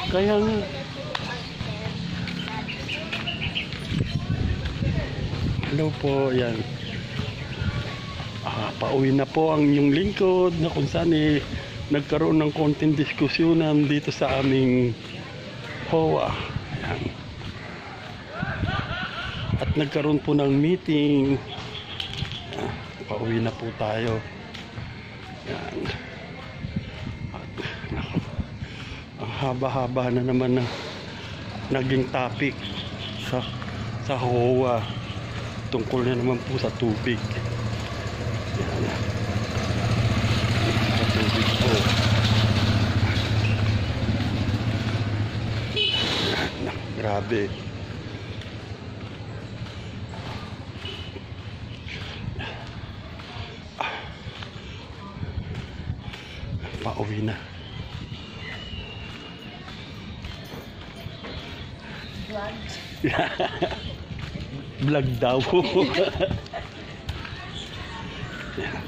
Kaya nga. Hello po, yan. Pauwi na po ang inyong lingkod na kung saan nagkaroon ng konting diskusyonan dito sa aming HOA. Ayan. At nagkaroon po ng meeting. Pauwi na po tayo. Ayan. At, ang haba-haba na naman na naging topic sa HOA. Tungkol na naman po sa tubig. Yan. Sa tubig po. Yan. Grabe. Pauwi na. Vlog daw. Yan.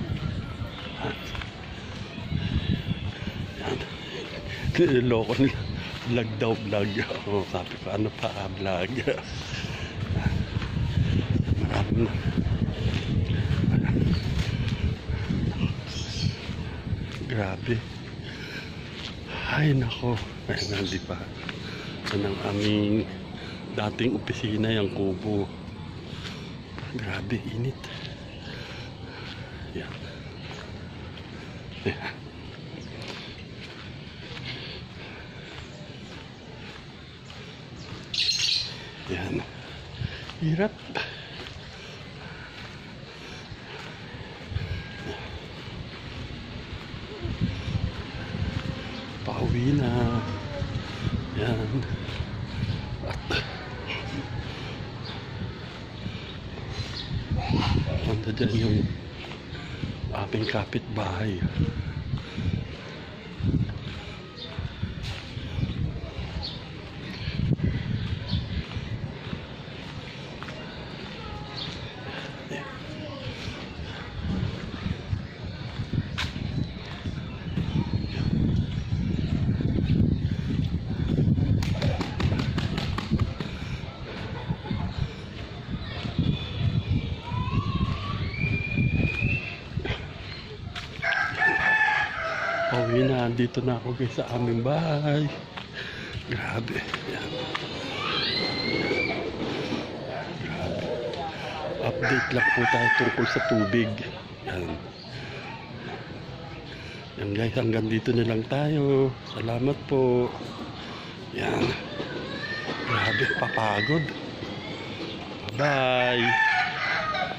Niloloko nila. Vlog daw, vlog. Oh, sabi ko, ano pa, vlog. Marami na. Grabe. Ay, nako. Ay, hindi pa. Yan ang aming dating opisina, yung kubo. Grabe, init. Yan. Yan. Yan. Hirap. Pauwi na. Yan. At punta dyan yung aming kapitbahay. Pauwi na, andito na ako guys sa aming bahay. Grabe. Yan. Grabe. Update lang po tayo tungkol sa tubig. Yan. Yan guys, hanggang dito na lang tayo. Salamat po. Yan. Grabe, papagod. Bye.